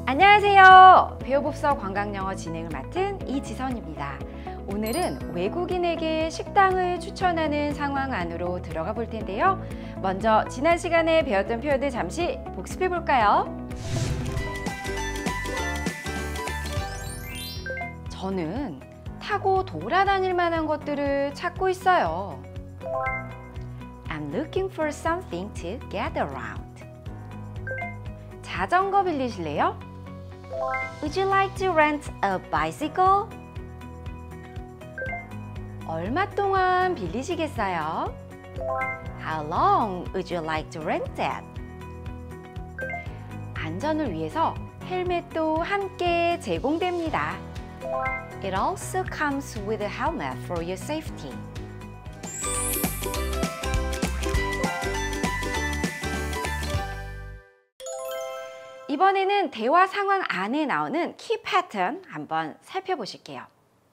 안녕하세요. 배우법서 관광영어 진행을 맡은 이지선입니다. 오늘은 외국인에게 식당을 추천하는 상황 안으로 들어가 볼 텐데요. 먼저 지난 시간에 배웠던 표현들 잠시 복습해 볼까요? 저는 타고 돌아다닐 만한 것들을 찾고 있어요. I'm looking for something to get around. 자전거 빌리실래요? Would you like to rent a bicycle? 얼마 동안 빌리시겠어요? How long would you like to rent that? 안전을 위해서 헬멧도 함께 제공됩니다. It also comes with a helmet for your safety. 이번에는 대화 상황 안에 나오는 키 패턴 한번 살펴보실게요.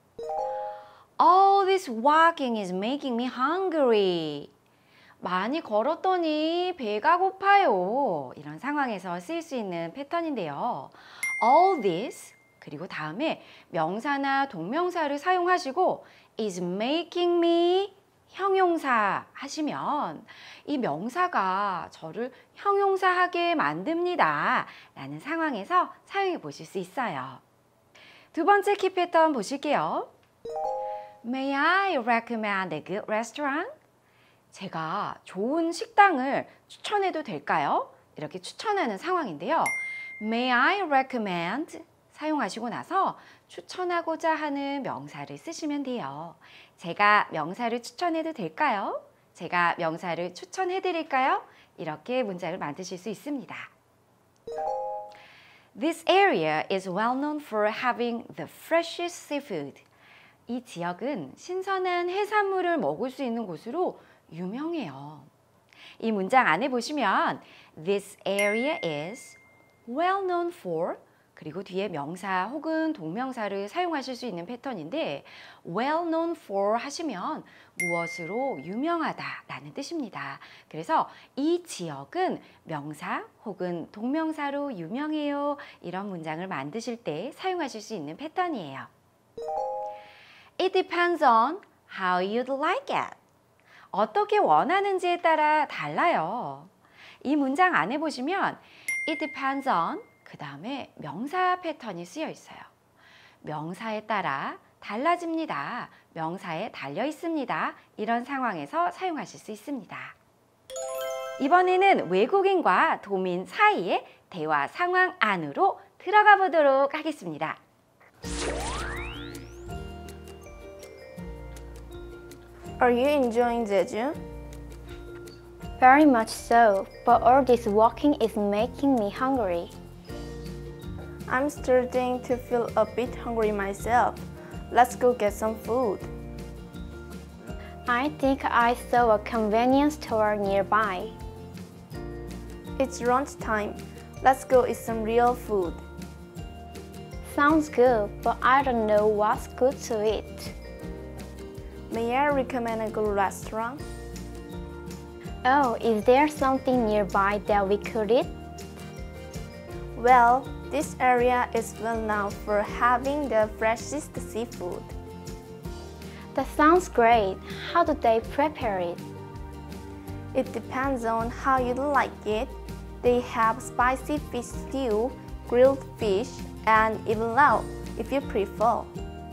All this walking is making me hungry. 많이 걸었더니 배가 고파요. 이런 상황에서 쓰일 수 있는 패턴인데요. All this 그리고 다음에 명사나 동명사를 사용하시고 is making me 형용사 하시면 이 명사가 저를 형용사하게 만듭니다 라는 상황에서 사용해 보실 수 있어요. 두 번째 키 패턴 보실게요. May I recommend a good restaurant? 제가 좋은 식당을 추천해도 될까요? 이렇게 추천하는 상황인데요. May I recommend 사용하시고 나서 추천하고자 하는 명사를 쓰시면 돼요. 제가 명사를 추천해도 될까요? 제가 명사를 추천해 드릴까요? 이렇게 문장을 만드실 수 있습니다. This area is well known for having the freshest seafood. 이 지역은 신선한 해산물을 먹을 수 있는 곳으로 유명해요. 이 문장 안에 보시면 This area is well known for 그리고 뒤에 명사 혹은 동명사를 사용하실 수 있는 패턴인데 well known for 하시면 무엇으로 유명하다 라는 뜻입니다. 그래서 이 지역은 명사 혹은 동명사로 유명해요. 이런 문장을 만드실 때 사용하실 수 있는 패턴이에요. It depends on how you'd like it. 어떻게 원하는지에 따라 달라요. 이 문장 안에 보시면 It depends on 그 다음에 명사 패턴이 쓰여 있어요. 명사에 따라 달라집니다. 명사에 달려 있습니다. 이런 상황에서 사용하실 수 있습니다. 이번에는 외국인과 도민 사이의 대화 상황 안으로 들어가 보도록 하겠습니다. Are you enjoying Jeju? Very much so, but all this walking is making me hungry. I'm starting to feel a bit hungry myself. Let's go get some food. I think I saw a convenience store nearby. It's lunchtime. Let's go eat some real food. Sounds good, but I don't know what's good to eat. May I recommend a good restaurant? Oh, is there something nearby that we could eat? Well, this area is well known for having the freshest seafood. That sounds great. How do they prepare it? It depends on how you like it. They have spicy fish stew, grilled fish, and even lau if you prefer.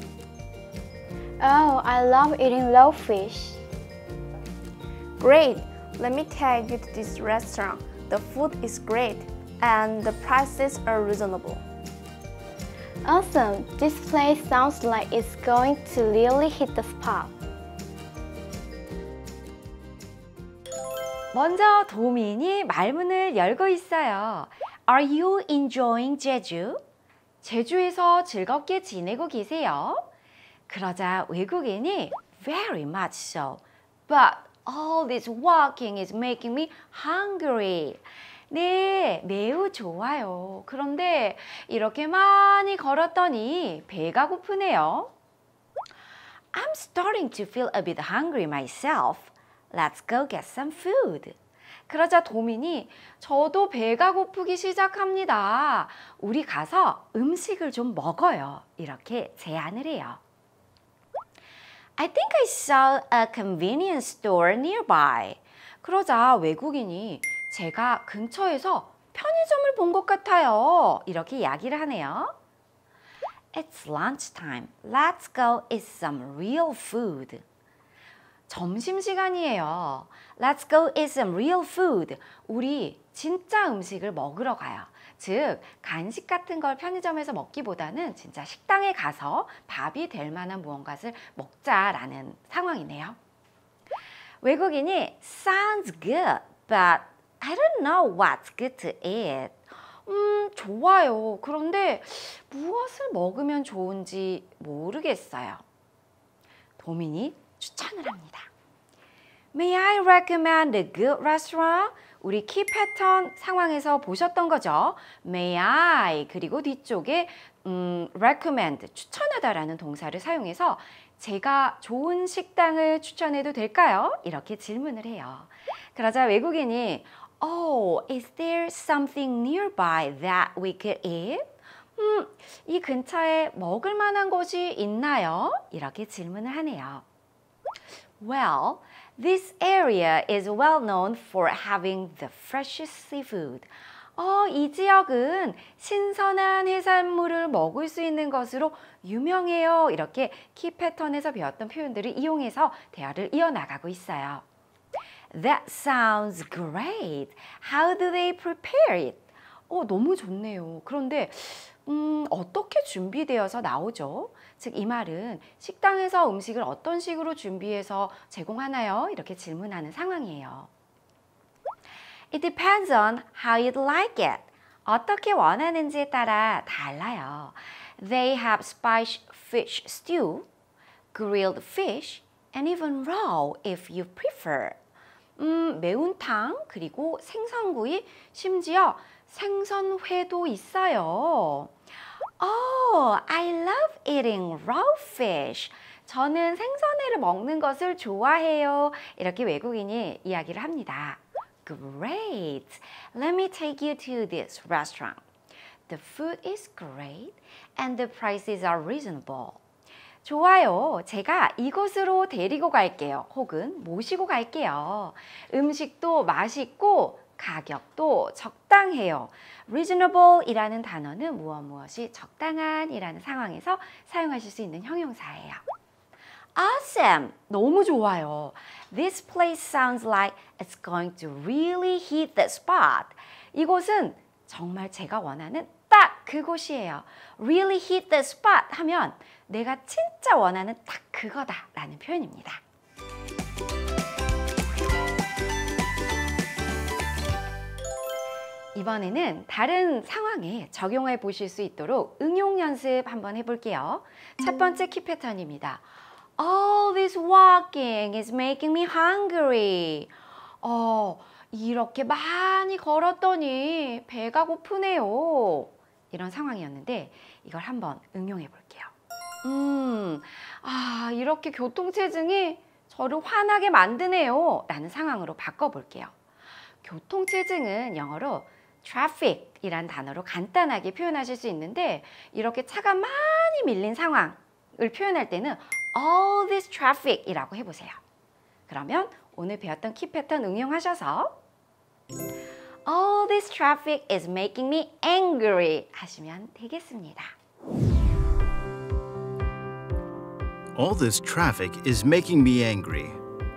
Oh, I love eating raw fish. Great! Let me take you to this restaurant. The food is great and the prices are reasonable. Awesome! This place sounds like it's going to really hit the spot. 먼저 도민이 말문을 열고 있어요. Are you enjoying Jeju? 제주에서 즐겁게 지내고 계세요? 그러자 외국인이 Very much so, but all this walking is making me hungry. 네, 매우 좋아요. 그런데 이렇게 많이 걸었더니 배가 고프네요. I'm starting to feel a bit hungry myself. Let's go get some food. 그러자 도민이 저도 배가 고프기 시작합니다. 우리 가서 음식을 좀 먹어요. 이렇게 제안을 해요. I think I saw a convenience store nearby. 그러자 외국인이 제가 근처에서 편의점을 본 것 같아요. 이렇게 이야기를 하네요. It's lunchtime. Let's go eat some real food. 점심시간이에요. Let's go eat some real food. 우리 진짜 음식을 먹으러 가요. 즉, 간식 같은 걸 편의점에서 먹기보다는 진짜 식당에 가서 밥이 될 만한 무언가를 먹자라는 상황이네요. 외국인이 Sounds good, but I don't know what's good to eat. 좋아요. 그런데 무엇을 먹으면 좋은지 모르겠어요. 도민이 추천을 합니다. May I recommend a good restaurant? 우리 키 패턴 상황에서 보셨던 거죠. May I 그리고 뒤쪽에 recommend 추천하다라는 동사를 사용해서 제가 좋은 식당을 추천해도 될까요? 이렇게 질문을 해요. 그러자 외국인이 Oh, is there something nearby that we could eat? 이 근처에 먹을 만한 곳이 있나요? 이렇게 질문을 하네요. Well, this area is well known for having the freshest seafood. 이 지역은 신선한 해산물을 먹을 수 있는 것으로 유명해요. 이렇게 키 패턴에서 배웠던 표현들을 이용해서 대화를 이어나가고 있어요. That sounds great. How do they prepare it? 너무 좋네요. 그런데 어떻게 준비되어서 나오죠? 즉, 이 말은 식당에서 음식을 어떤 식으로 준비해서 제공하나요? 이렇게 질문하는 상황이에요. It depends on how you'd like it. 어떻게 원하는지에 따라 달라요. They have spiced fish stew, grilled fish, and even raw if you prefer. 매운탕, 그리고 생선구이, 심지어 생선회도 있어요. Oh, I love eating raw fish. 저는 생선회를 먹는 것을 좋아해요. 이렇게 외국인이 이야기를 합니다. Great. Let me take you to this restaurant. The food is great and the prices are reasonable. 좋아요. 제가 이곳으로 데리고 갈게요. 혹은 모시고 갈게요. 음식도 맛있고 가격도 적당해요. reasonable 이라는 단어는 무엇이 적당한 이라는 상황에서 사용하실 수 있는 형용사예요. Awesome! 너무 좋아요. This place sounds like it's going to really hit the spot. 이곳은 정말 제가 원하는 딱 그곳이에요. Really hit the spot 하면 내가 진짜 원하는 딱 그거다 라는 표현입니다. 이번에는 다른 상황에 적용해 보실 수 있도록 응용 연습 한번 해볼게요. 첫 번째 키 패턴입니다. All this walking is making me hungry. 이렇게 많이 걸었더니 배가 고프네요. 이런 상황이었는데 이걸 한번 응용해 볼게요. 이렇게 교통체증이 저를 화나게 만드네요. 라는 상황으로 바꿔볼게요. 교통체증은 영어로 traffic 이란 단어로 간단하게 표현하실 수 있는데 이렇게 차가 많이 밀린 상황을 표현할 때는 all this traffic 이라고 해보세요. 그러면 오늘 배웠던 키 패턴 응용하셔서 all this traffic is making me angry 하시면 되겠습니다. All this traffic is making me angry.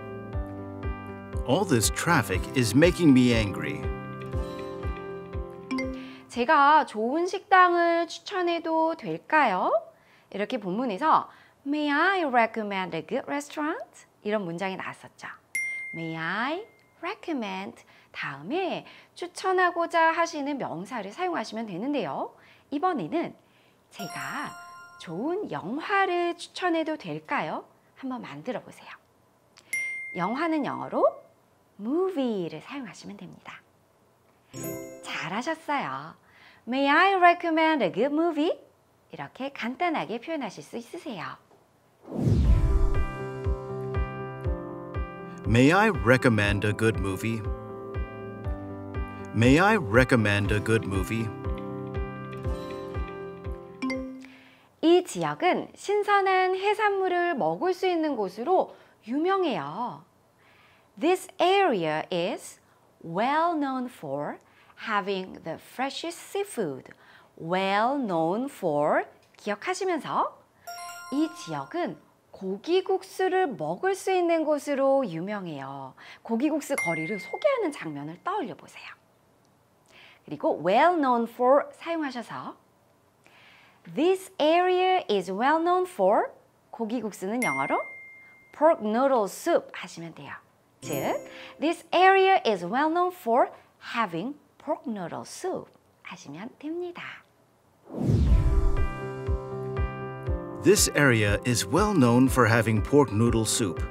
All this traffic is making me angry. 제가 좋은 식당을 추천해도 될까요? 이렇게 본문에서 May I recommend a good restaurant? 이런 문장이 나왔었죠. May I recommend 다음에 추천하고자 하시는 명사를 사용하시면 되는데요. 이번에는 제가 좋은 영화를 추천해도 될까요? 한번 만들어 보세요. 영화는 영어로 movie를 사용하시면 됩니다. 잘하셨어요. May I recommend a good movie? 이렇게 간단하게 표현하실 수 있으세요. May I recommend a good movie? May I recommend a good movie? 이 지역은 신선한 해산물을 먹을 수 있는 곳으로 유명해요. This area is well known for having the freshest seafood. Well known for 기억하시면서 이 지역은 고기국수를 먹을 수 있는 곳으로 유명해요. 고기국수 거리를 소개하는 장면을 떠올려 보세요. 그리고 well known for 사용하셔서 This area is well known for 고기국수는 영어로 pork noodle soup 하시면 돼요. 즉, this area is well known for having pork noodle soup 하시면 됩니다. This area is well known for having pork noodle soup.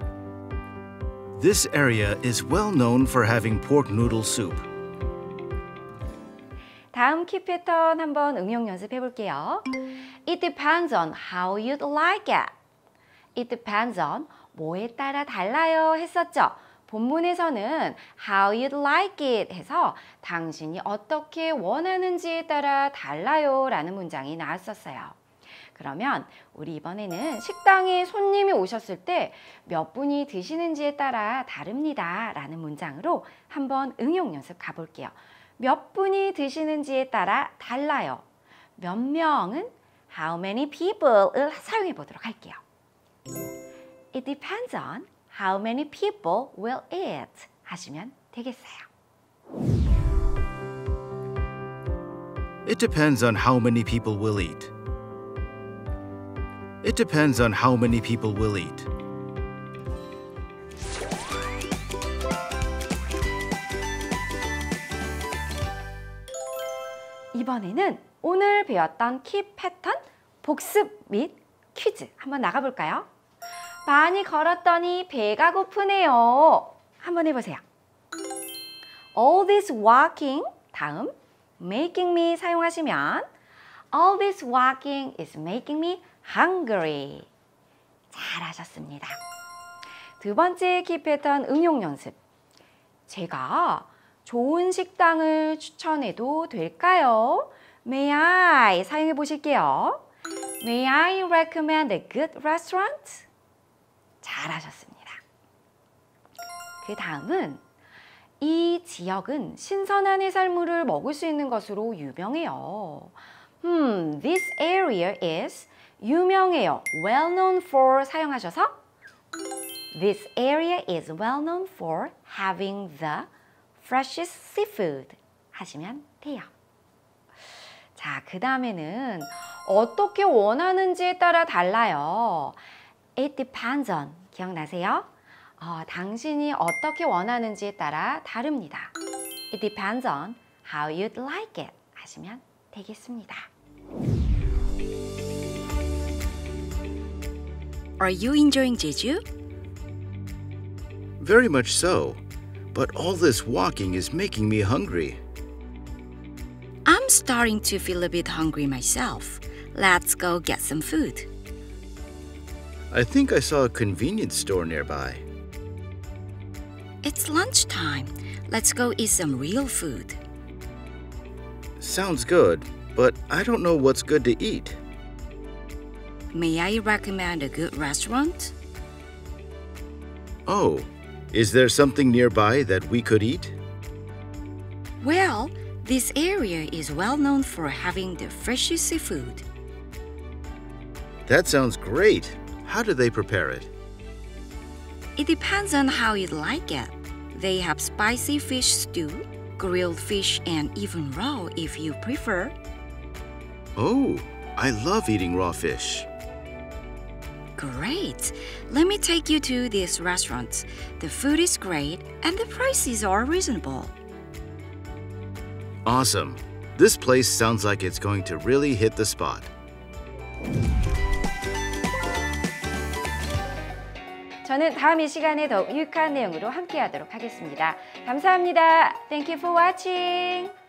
This area is well known for having pork noodle soup. 다음 키 패턴 한번 응용 연습해 볼게요. It depends on how you'd like it. It depends on 뭐에 따라 달라요 했었죠. 본문에서는 how you'd like it 해서 당신이 어떻게 원하는지에 따라 달라요 라는 문장이 나왔었어요. 그러면 우리 이번에는 식당에 손님이 오셨을 때 몇 분이 드시는지에 따라 다릅니다 라는 문장으로 한번 응용 연습 가볼게요. 몇 분이 드시는지에 따라 달라요. 몇 명은 how many people을 사용해 보도록 할게요. It depends on how many people will eat 하시면 되겠어요. It depends on how many people will eat. It depends on how many people will eat. 이번에는 오늘 배웠던 키 패턴 복습 및 퀴즈 한번 나가볼까요? 많이 걸었더니 배가 고프네요. 한번 해보세요. All this walking, 다음 making me 사용하시면 All this walking is making me hungry. 잘하셨습니다. 두 번째 키 패턴 응용 연습. 제가 좋은 식당을 추천해도 될까요? May I 사용해 보실게요. May I recommend a good restaurant? 잘하셨습니다. 그 다음은 이 지역은 신선한 해산물을 먹을 수 있는 것으로 유명해요. This area is 유명해요. Well known for 사용하셔서 This area is well known for having the freshest seafood 하시면 돼요. 자, 그 다음에는 어떻게 원하는지에 따라 달라요. It depends on 기억나세요? 당신이 어떻게 원하는지에 따라 다릅니다. It depends on how you'd like it 하시면 되겠습니다. Are you enjoying Jeju? Very much so. But all this walking is making me hungry. I'm starting to feel a bit hungry myself. Let's go get some food. I think I saw a convenience store nearby. It's lunchtime. Let's go eat some real food. Sounds good, but I don't know what's good to eat. May I recommend a good restaurant? Oh, is there something nearby that we could eat? Well, this area is well known for having the freshest seafood. That sounds great. How do they prepare it? It depends on how you like it. They have spicy fish stew, grilled fish, and even raw if you prefer. Oh, I love eating raw fish. Great! Let me take you to this restaurant. The food is great and the prices are reasonable. Awesome. This place sounds like it's going to really hit the spot. 저는 다음 이 시간에 더 유익한 내용으로 함께하도록 하겠습니다. 감사합니다. Thank you for watching.